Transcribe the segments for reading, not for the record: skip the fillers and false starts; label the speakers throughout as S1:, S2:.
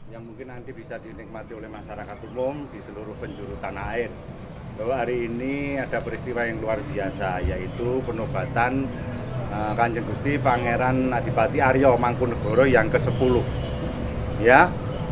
S1: yang mungkin nanti bisa dinikmati oleh masyarakat umum di seluruh penjuru tanah air. Bahwa hari ini ada peristiwa yang luar biasa, yaitu penobatan Kanjeng Gusti Pangeran Adipati Aryo Mangkunegoro yang ke-10. Ya,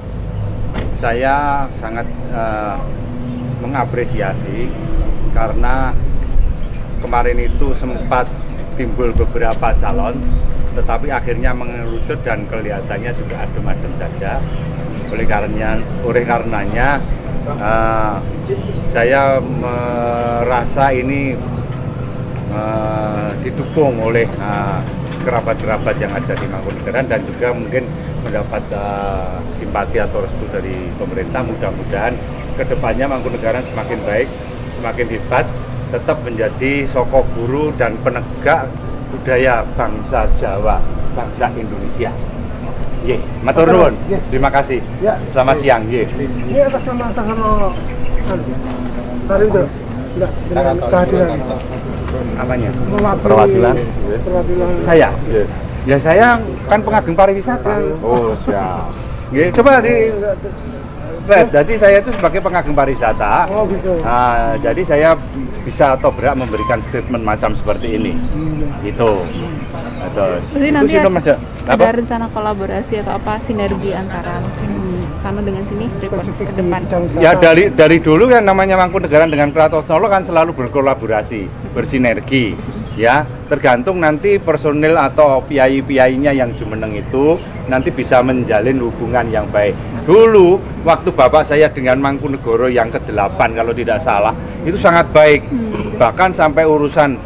S1: saya sangat mengapresiasi karena kemarin itu sempat timbul beberapa calon, tetapi akhirnya mengerucut dan kelihatannya juga adem-adem saja. Oleh karenanya saya merasa ini didukung oleh kerabat-kerabat yang ada di Mangkunegaran dan juga mungkin mendapat simpati atau restu dari pemerintah. Mudah-mudahan kedepannya Mangkunegaran semakin baik, semakin hebat, tetap menjadi soko guru dan penegak budaya bangsa Jawa, bangsa Indonesia. Ye, matur nuwun. Terima kasih.
S2: Ya.
S1: Selamat siang. Ye.
S2: Ini atas nama Sasono Narendra. Enggak, dengan kehadiran.
S1: Apanya?
S2: Perwakilan.
S1: Saya. Ya saya kan pengagum pariwisata.
S3: Oh, siap.
S1: Ye, coba jadi saya itu sebagai pengagum pariwisata.
S2: Oh gitu.
S1: Nah, jadi saya bisa atau berhak memberikan statement macam seperti ini. Gitu. Terus.
S4: Jadi nanti
S1: ada
S4: rencana kolaborasi atau apa sinergi antara sana dengan sini ke depan.
S1: Ya dari dulu yang namanya Mangkunegaran dengan Kraton Solo kan selalu berkolaborasi, bersinergi. Ya, tergantung nanti personil atau piai-piainya yang jumeneng itu nanti bisa menjalin hubungan yang baik. Dulu waktu bapak saya dengan Mangkunegoro yang ke-8 kalau tidak salah itu sangat baik. Bahkan sampai urusan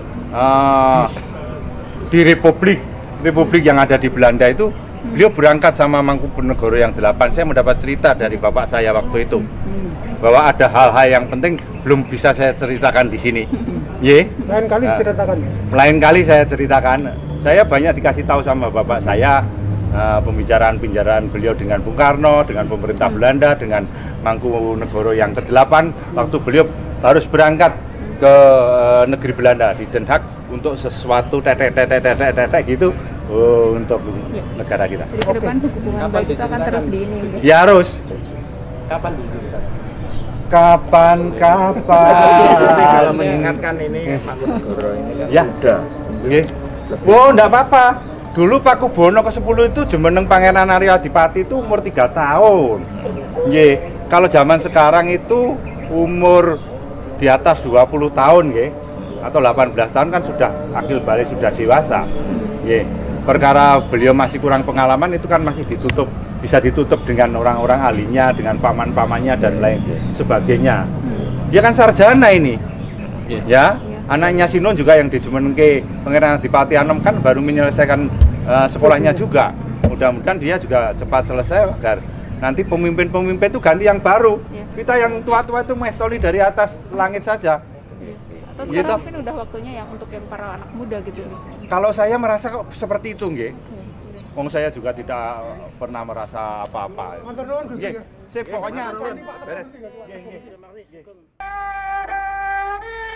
S1: di Republik yang ada di Belanda itu beliau berangkat sama Mangkunegoro yang 8. Saya mendapat cerita dari bapak saya waktu itu bahwa ada hal-hal yang penting belum bisa saya ceritakan di sini.
S2: Lain kali ceritakan.
S1: Lain kali saya ceritakan. Saya banyak dikasih tahu sama bapak saya pembicaraan beliau dengan Bung Karno, dengan pemerintah Belanda, dengan Mangkunegoro yang ke-8 waktu beliau harus berangkat ke negeri Belanda di Den Haag untuk sesuatu tetek gitu untuk negara kita.
S4: Jadi ke depan hubungan baik itu akan terus di ini.
S1: Ya harus.
S3: Kapan diceritakan?
S1: Kapan
S3: Kalau mengingatkan ini Mangkunegoro ini kan
S1: ya udah. Oh, enggak apa-apa. Dulu Pak Kubono ke-10 itu jumeneng Pangeran Aryo Adipati itu umur 3 tahun. Kalau zaman sekarang itu umur di atas 20 tahun atau 18 tahun kan sudah akil balik, sudah dewasa. Perkara beliau masih kurang pengalaman itu kan masih bisa ditutup dengan orang-orang ahlinya, dengan paman-pamannya dan lain sebagainya. Dia kan sarjana ini. Ya, anaknya Sinon juga yang di Jumenengke Pangeran Adipati Anom kan baru menyelesaikan sekolahnya juga. Mudah-mudahan dia juga cepat selesai agar nanti pemimpin-pemimpin itu ganti yang baru. Kita yang tua-tua itu mestoli dari atas langit saja.
S4: Atau sekarang mungkin udah waktunya yang untuk yang para anak muda gitu.
S1: Kalau saya merasa seperti itu, Wong saya juga tidak pernah merasa apa-apa. Pokoknya beres.